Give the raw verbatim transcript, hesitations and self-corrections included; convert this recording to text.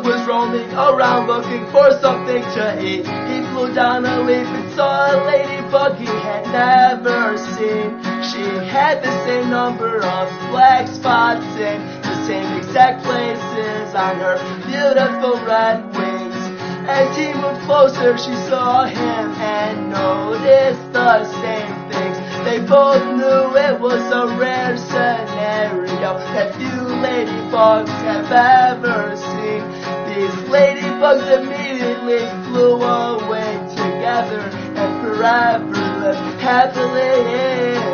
Ladybug was roaming around looking for something to eat. He flew down a leaf and saw a ladybug he had never seen. She had the same number of black spots in the same exact places on her beautiful red wings. As he moved closer, she saw him and noticed the same things. They both knew it was a rare scenario that few ladybugs have ever seen. These ladybugs immediately flew away together and forever lived happily